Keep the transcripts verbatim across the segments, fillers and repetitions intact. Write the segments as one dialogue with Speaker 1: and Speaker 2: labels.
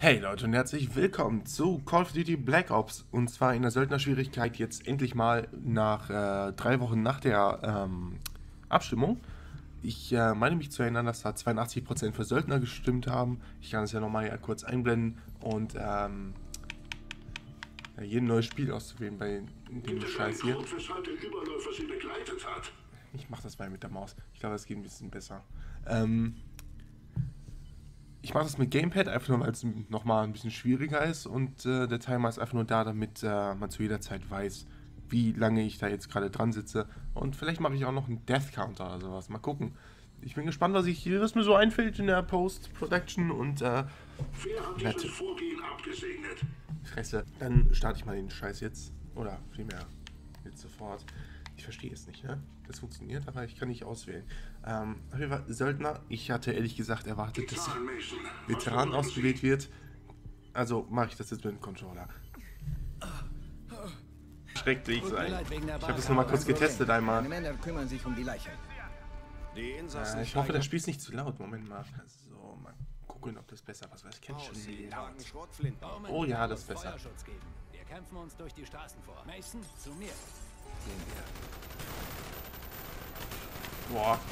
Speaker 1: Hey Leute und herzlich willkommen zu Call of Duty Black Ops, und zwar in der Söldnerschwierigkeit jetzt endlich mal nach äh, drei Wochen nach der ähm, Abstimmung. Ich äh, meine mich zu erinnern, dass da zweiundachtzig Prozent für Söldner gestimmt haben. Ich kann es ja nochmal ja kurz einblenden und ähm, ja, hier ein neues Spiel auszuwählen bei dem Scheiß hier. Ich mache das mal mit der Maus. Ich glaube, das geht ein bisschen besser. Ähm, Ich mache das mit Gamepad, einfach nur, weil es nochmal ein bisschen schwieriger ist, und äh, der Timer ist einfach nur da, damit äh, man zu jeder Zeit weiß, wie lange ich da jetzt gerade dran sitze. Und vielleicht mache ich auch noch einen Death Counter oder sowas. Mal gucken. Ich bin gespannt, was, ich, was mir so einfällt in der Post-Production und äh... Nette. Fresse. Dann starte ich mal den Scheiß jetzt. Oder vielmehr jetzt sofort. Ich verstehe es nicht, ne? Das funktioniert, aber ich kann nicht auswählen. Ähm, auf jeden Fall Söldner. Ich hatte ehrlich gesagt erwartet, dass Veteran ausgewählt wird. Also mache ich das jetzt mit dem Controller. Schrecklich sein. Ich habe das nur mal kurz getestet einmal. Äh, ich hoffe, das Spiel ist nicht zu laut. Moment mal. So, mal gucken, ob das besser was weiß. Ich kenne schon laut. Oh ja, das ist besser.
Speaker 2: Wir kämpfen uns durch die Straßen vor. Mason, zu mir.
Speaker 1: Boah.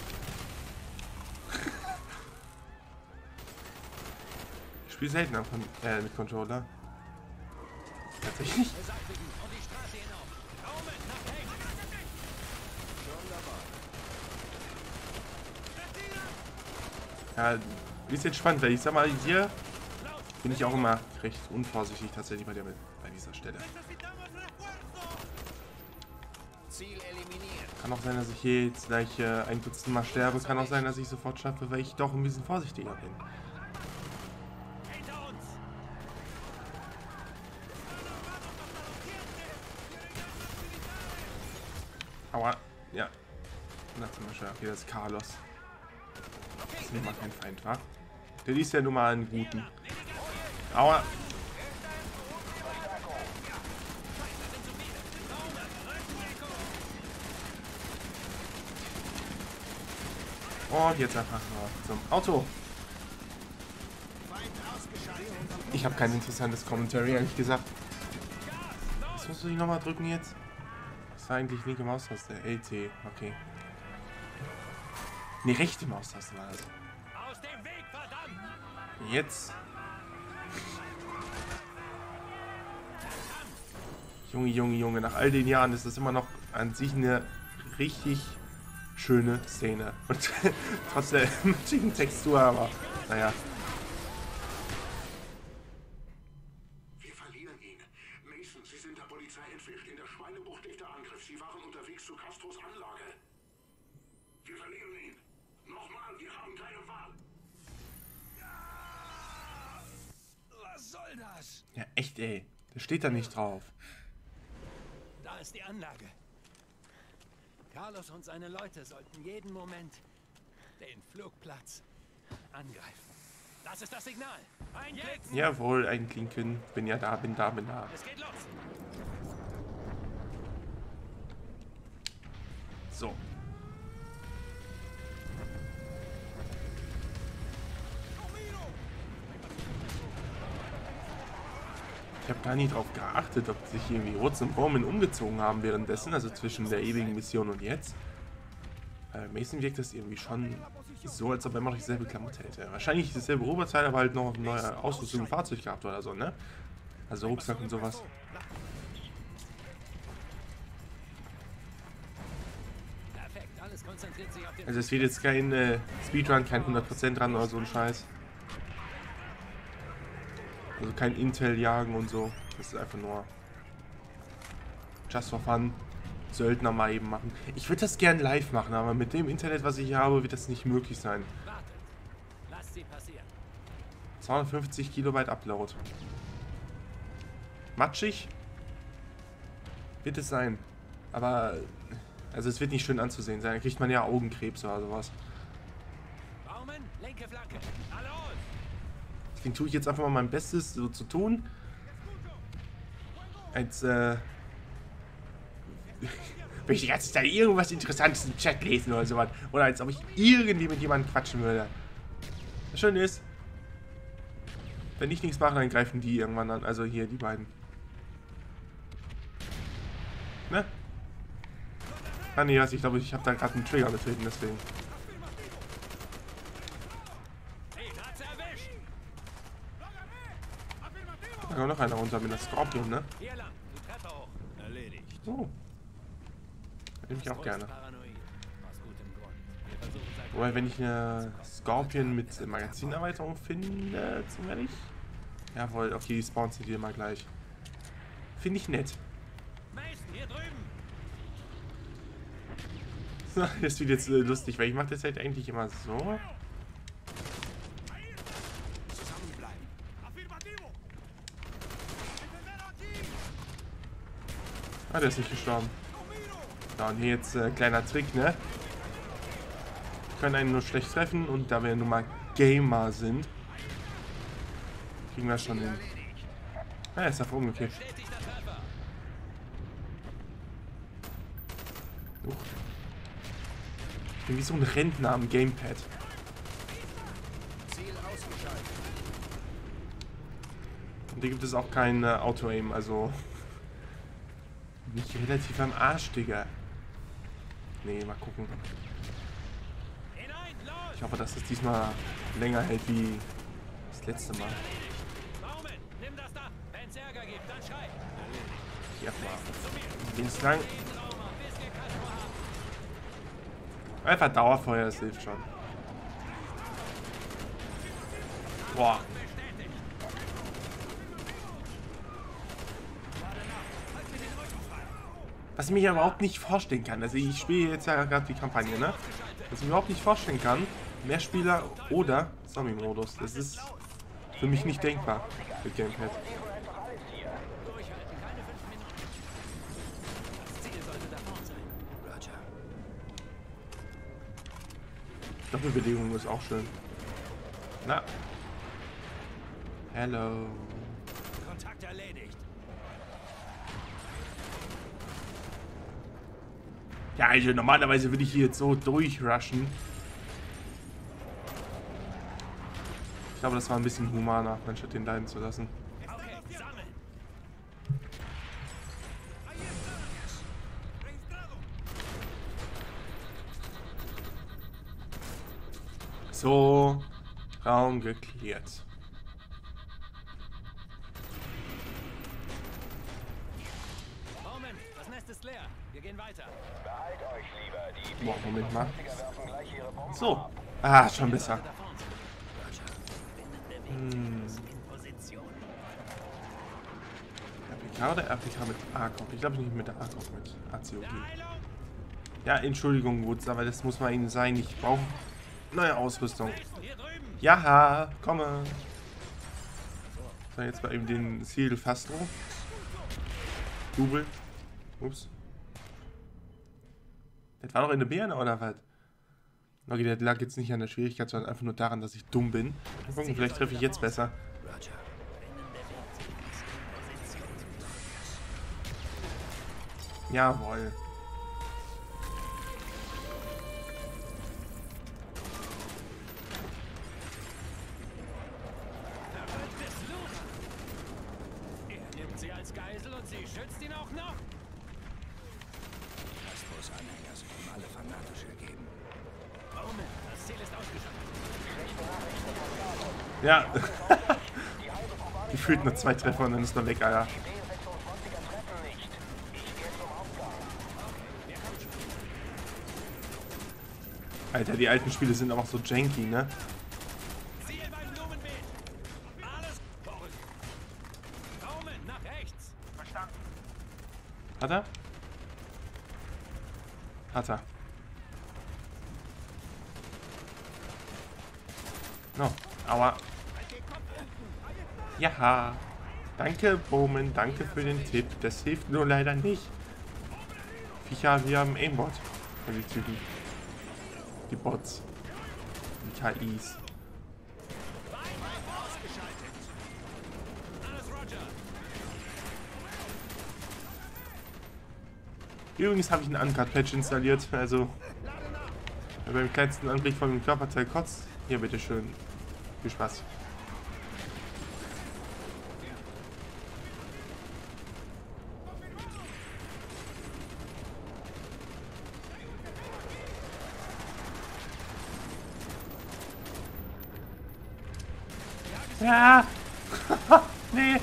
Speaker 1: Ich spiele selten auf, äh, mit Controller. Tatsächlich. Ja, ist jetzt spannend, weil ich sag mal, hier bin ich auch immer recht unvorsichtig tatsächlich bei, der, bei dieser Stelle. Kann auch sein, dass ich hier jetzt gleich äh, ein Dutzend Mal sterbe. Kann auch sein, dass ich sofort schaffe, weil ich doch ein bisschen vorsichtiger bin. Aua. Ja. Na zum Beispiel, okay, das ist Carlos. Das ist nun mal kein Feind, wa? Der liest ja nun mal einen guten. Aua. Und jetzt einfach nur zum Auto. Ich habe kein interessantes Commentary, ehrlich gesagt. Was musst du dich nochmal drücken jetzt? Das war eigentlich linke Maustaste. L T, okay. Ne, rechte Maustaste war das. Jetzt. Junge, Junge, Junge, nach all den Jahren ist das immer noch an sich eine richtig schöne Szene. Und trotz der matschigen Textur, aber naja.
Speaker 3: Wir verlieren ihn. Mason, Sie sind der Polizei entwischt. In der Schweinebucht liegt der Angriff. Sie waren unterwegs zu Castros Anlage. Wir verlieren ihn. Nochmal, wir haben keine Wahl.
Speaker 2: Was soll das?
Speaker 1: Ja, echt, ey. Das steht da nicht drauf.
Speaker 2: Da ist die Anlage. Carlos und seine Leute sollten jeden Moment den Flugplatz angreifen. Das ist das Signal. Einklicken.
Speaker 1: Jawohl, einklinken. Bin ja da, bin da, bin da.
Speaker 2: Es geht los.
Speaker 1: So. Ich habe gar nicht drauf geachtet, ob sich irgendwie Rutz und Bowman umgezogen haben währenddessen, also zwischen der ewigen Mission und jetzt. Bei Mason wirkt das irgendwie schon so, als ob er immer noch dieselbe Klamotte hätte. Wahrscheinlich dasselbe Oberteil, aber halt noch eine neue Ausrüstung im Fahrzeug gehabt oder so, ne? Also Rucksack und sowas.
Speaker 2: Perfekt, alles konzentriert sich auf den.
Speaker 1: Also es wird jetzt kein äh, Speedrun, kein hundert Prozent dran oder so ein Scheiß. Also kein Intel jagen und so. Das ist einfach nur just for fun. Söldner mal eben machen. Ich würde das gern live machen, aber mit dem Internet, was ich hier habe, wird das nicht möglich sein.
Speaker 2: Wartet. Lasst sie passieren.
Speaker 1: zweihundertfünfzig Kilobyte Upload. Matschig wird es sein. Aber also es wird nicht schön anzusehen sein. Da kriegt man ja Augenkrebs oder sowas.
Speaker 2: Baumann, linke Flanke. Alle aus.
Speaker 1: Deswegen tue ich jetzt einfach mal mein Bestes, so zu tun. Als, äh... wenn ich die ganze Zeit irgendwas Interessantes im Chat lesen oder sowas. Oder als ob ich irgendwie mit jemandem quatschen würde. Das Schöne ist, Wenn ich nichts mache, dann greifen die irgendwann an. Also hier, die beiden. Ne? Ah nee, also ich glaube, ich habe da gerade einen Trigger betreten, deswegen. Da kommt noch einer runter mit der Scorpion, ne? Oh. Nehme ich auch gerne. Wobei, wenn ich eine Scorpion mit Magazinerweiterung finde, zufällig. Jawohl, okay, die spawnt sind hier mal gleich. Finde ich nett. Das wird jetzt äh, lustig, weil ich mache das halt eigentlich immer so. Ah, der ist nicht gestorben. Ja, und hier jetzt äh, kleiner Trick, ne? Wir können einen nur schlecht treffen und da wir nun mal Gamer sind, kriegen wir das schon hin. Ah, er ist davor umgekippt. Uch. Ich bin wie so ein Rentner am Gamepad. Und hier gibt es auch kein äh, Auto-Aim, also nicht relativ am Arsch, Digga. Nee, mal gucken. Ich hoffe, dass es diesmal länger hält wie das letzte Mal. Ja, links lang. Einfach Dauerfeuer, das hilft schon. Boah. Was ich mir überhaupt nicht vorstellen kann, also ich spiele jetzt ja gerade die Kampagne, ne? Was ich mir überhaupt nicht vorstellen kann, Mehrspieler oder Zombie-Modus. Das ist für mich nicht denkbar mit Gamepad. Doppelbedingung ist auch schön. Na. Hello.
Speaker 2: Kontakt erledigt.
Speaker 1: Ja, also normalerweise würde ich hier jetzt so durchrushen. Ich glaube, das war ein bisschen humaner, anstatt den leiden zu lassen.
Speaker 2: Okay, sammeln.
Speaker 1: So, Raum geklärt.
Speaker 2: Moment, das Nest ist leer. Wir gehen weiter.
Speaker 4: Behalt euch lieber, die
Speaker 1: Boah, Moment mal.
Speaker 4: Krieger werfen gleich ihre Bomben
Speaker 1: So.
Speaker 4: ab.
Speaker 1: Ah, schon besser.
Speaker 2: Hm.
Speaker 1: R P K oder R P K mit A K O P? Ich glaube nicht mit der A K O P, mit A C O G. Ja, Entschuldigung, Wutz, aber das muss mal Ihnen sein. Ich brauche neue Ausrüstung. Ja, komme. So, jetzt bei ihm den Ziel Fastro. Double. Ups. Das war doch eine Birne, oder was? Okay, der lag jetzt nicht an der Schwierigkeit, sondern einfach nur daran, dass ich dumm bin. Mal gucken, vielleicht treffe ich jetzt besser. Jawohl.
Speaker 2: Er nimmt sie als Geisel und sie schützt ihn auch noch.
Speaker 4: Castros Anhänger sind ihm alle fanatisch ergeben.
Speaker 2: Moment, das Ziel ist ausgeschaltet.
Speaker 1: Ja. Gefühlt nur zwei Treffer und dann ist er weg, Alter. Alter, die alten Spiele sind aber auch so janky, ne?
Speaker 2: Ziel beim Blumenbeet. Alles verrückt. Daumen nach rechts. Verstanden.
Speaker 1: Hat er? Hat er. No, aber... Ja. Danke, Bowman. Danke für den Tipp. Das hilft nur leider nicht. Viecher, wir haben Aimbot. Die Typen. Die Bots. Die K Is. Übrigens habe ich einen Uncut-Patch installiert. Also, wer beim kleinsten Anblick von dem Körperteil kotzt, hier bitteschön. Viel Spaß. Ja! Nee!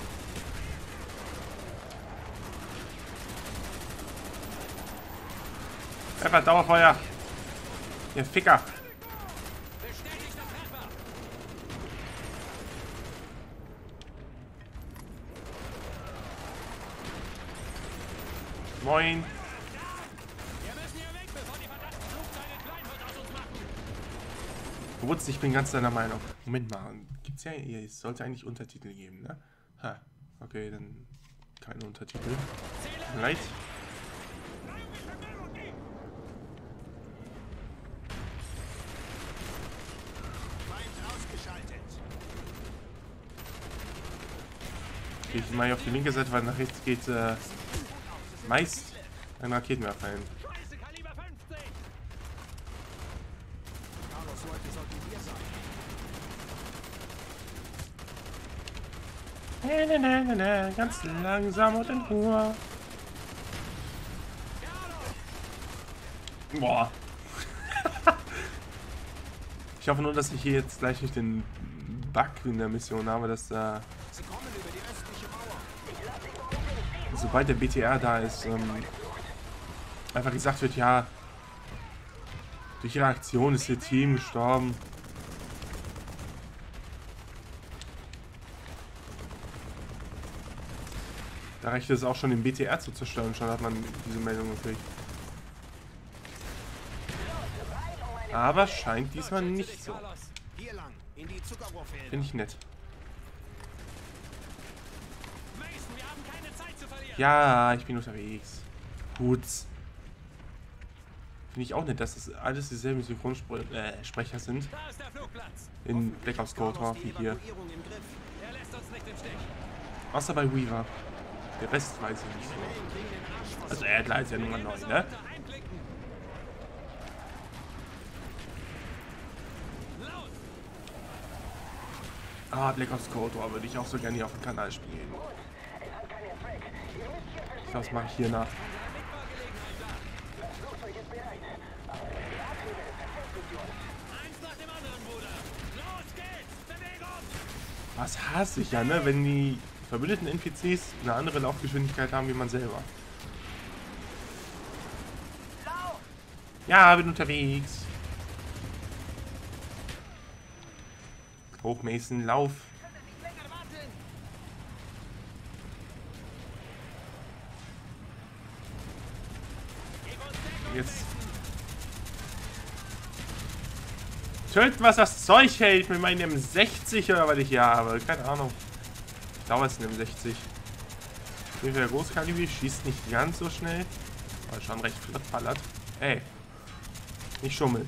Speaker 1: Einfach Dauerfeuer! Ihr Ficker!
Speaker 2: Bestätigter Treffer.
Speaker 1: Moin!
Speaker 2: Wir müssen hier weg, bevor die verdammten Flugzeuge Kleinholz aus uns machen.
Speaker 1: Wutz, ich bin ganz deiner Meinung. Moment mal, gibt's ja, es sollte eigentlich Untertitel geben, ne? Ha, okay, dann keine Untertitel. Tut mir leid. Gehe ich mal hier auf die linke Seite, weil nach rechts geht äh, meist ein Raketenwerfer hin.
Speaker 2: Scheiße, Kaliber fünfzehn.
Speaker 5: Carlos Leute sollten hier sein.
Speaker 1: Ne, ne, ne, ne, ne, ganz langsam und in Ruhe. Boah. Ich hoffe nur, dass ich hier jetzt gleich nicht den Bug in der Mission habe, dass da,
Speaker 5: Sie kommen über die östliche Mauer.
Speaker 1: sobald der B T R da ist, ähm, einfach gesagt wird, ja, durch ihre Aktion ist ihr Team gestorben. Da reicht es auch schon, den B T R zu zerstören, schon hat man diese Meldung gekriegt. Aber scheint diesmal nicht so.
Speaker 2: Carlos.
Speaker 5: Hier lang, in die Zuckerrohrfelder.
Speaker 1: Finde ich nett.
Speaker 2: Mason, wir haben keine Zeit zu verlieren.
Speaker 1: Ja, ich bin unterwegs. Gut. Finde ich auch nett, dass das alles dieselben Synchronsprecher sind.
Speaker 2: Da ist der Flugplatz.
Speaker 1: In Black Ops Cold War wie hier.
Speaker 5: Evakuierung im Griff.
Speaker 2: Er lässt uns nicht im Stich.
Speaker 1: Außer bei Weaver. Der Rest weiß ich nicht so. Also Adler ist ja Nummer neun, ne?
Speaker 2: Einklicken. Los.
Speaker 1: Ah, Black Ops Cold War würde ich auch so gerne hier auf dem Kanal spielen. Ich glaube, das mache ich hier nach.
Speaker 2: Eins nach dem anderen, Bruder. Los geht's. Bewegung.
Speaker 1: Was hasse ich ja, ne? Wenn die verbündeten N P Cs eine andere Laufgeschwindigkeit haben wie man selber. Ja, bin unterwegs. Hoch, Mason, lauf. Jetzt. Töten, was das Zeug hält mit meinem M sechzig oder was ich hier habe. Keine Ahnung. Dauert es in M sechzig. Der Großkaliber schießt nicht ganz so schnell. Aber schon recht flott ballert. Ey. Nicht schummeln.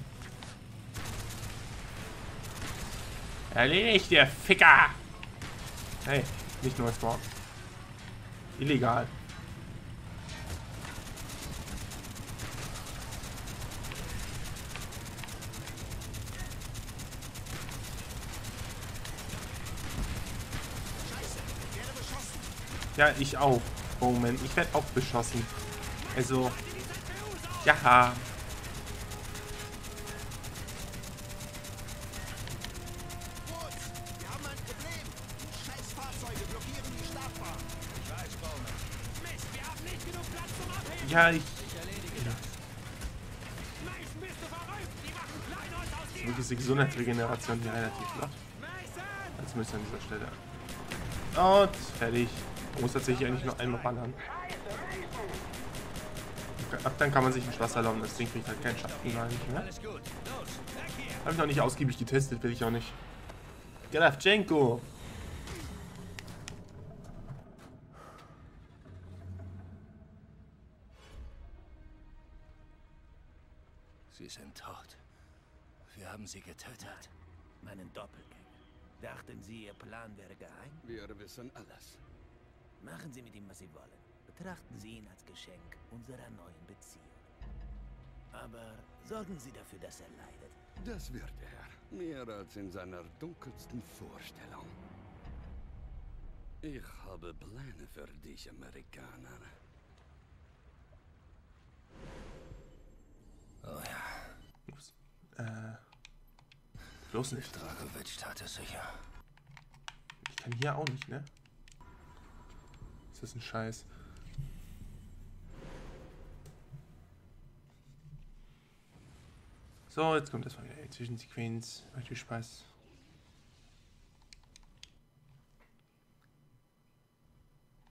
Speaker 1: Erledigt, der Ficker! Hey, nicht neues Wort. Illegal. Ja, ich auch. Moment, ich werde auch beschossen. Also, ja.
Speaker 5: Gut, wir haben ein Problem. Die Scheißfahrzeuge blockieren die Startbahn. Ich weiß, Bowman.
Speaker 2: Mist, wir haben nicht genug Platz zum Abheben.
Speaker 1: Ja, ich.
Speaker 2: Ich erledige das. Mason, bist du verrückt? Die machen Kleinholz aus dir.
Speaker 1: Wirklich ist die Gesundheitsregeneration hier relativ flott.
Speaker 2: Mason!
Speaker 1: Als müsste an dieser Stelle. Und fertig. Man muss tatsächlich eigentlich nur einmal ballern. Ab dann kann man sich ins Wasser laufen. Das Ding kriegt halt keinen Schatten gar nicht mehr.
Speaker 2: Alles gut. Los, weg hier.
Speaker 1: Habe ich noch nicht ausgiebig getestet, will ich auch nicht. Gelavchenko!
Speaker 4: Sie sind tot. Wir haben sie getötet.
Speaker 2: Meinen Doppelgänger. Dachten Sie, Ihr Plan wäre geheim?
Speaker 5: Wir wissen alles.
Speaker 2: Machen Sie mit ihm, was Sie wollen. Betrachten Sie ihn als Geschenk unserer neuen Beziehung. Aber sorgen Sie dafür, dass er leidet.
Speaker 6: Das wird er. Mehr als in seiner dunkelsten Vorstellung. Ich habe Pläne für dich, Amerikaner.
Speaker 4: Oh ja,
Speaker 1: Ups. Äh. Bloß nicht.
Speaker 4: Dragovic tat es sicher.
Speaker 1: kann hier auch nicht, ne? Ist das ein Scheiß? So, jetzt kommt erstmal wieder die Zwischensequenz. Macht viel Spaß.